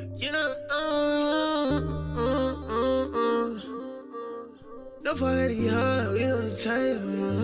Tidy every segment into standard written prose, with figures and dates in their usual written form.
You know, no fuck the hard, we don't type.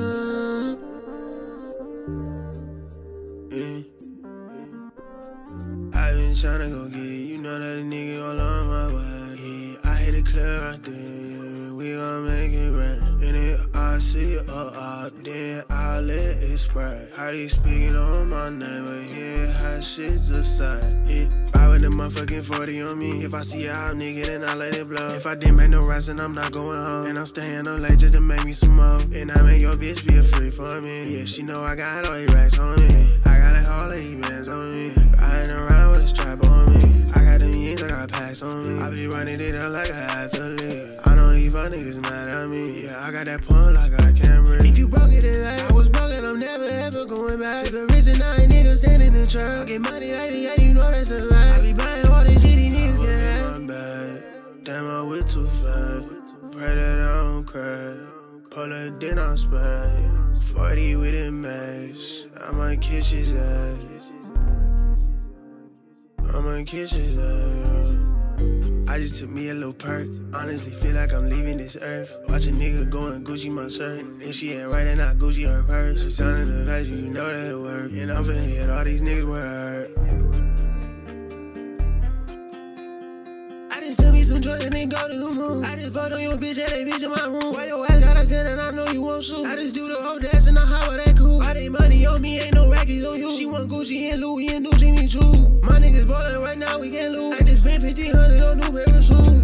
I been tryna go get you know that a nigga all on my way. Yeah, I hit it clear right there, yeah, we gon' make it rain. And if I see it up, then I'll let it spread. How they speaking on my name, but yeah, how shit decide. Yeah, I with the motherfucking 40 on me. If I see a hot nigga, then I let it blow. If I didn't make no rest, then I'm not going home. And I'm staying up late just to make me some more. And I make your bitch be a free for me. Yeah, she know I got all these racks on me. I got like all of these bands on me. Riding around with a strap on me. I got them yins, I got packs on me. I be running it up like a athlete. I know these fuck niggas mad at me. Yeah, I got that pun like I can't breathe. If you broke it, then I was broke and I'm never ever going back. Took a risk and now ain't niggas standing in the trap. I get money like me, yeah, you know that's a right. I be buying all this shit these niggas can have. My bad. Damn, I went too fast. Pray that I don't crash. Pull it, then I spray. 40 with a max. I might kiss his ass. I might kiss his ass. I just took me a little perk. Honestly, feel like I'm leaving this earth. Watch a nigga going Gucci my shirt. And if she ain't right and I Gucci her purse. The sound of the value, you know that it work. And I'm finna hit all these niggas were hurt. I just took me some Jordan and go to the moon. I just fucked on your bitch at a bitch in my room. Why your ass got a gun and I know you won't shoot. I just do the whole dance and I hop with that cool. All they money on me, ain't no rackets on you. She want Gucci and Louis and do Jimmy Choo. My niggas ballin' right now, we can't lose. I just spent 1,500 on new pair of shoes.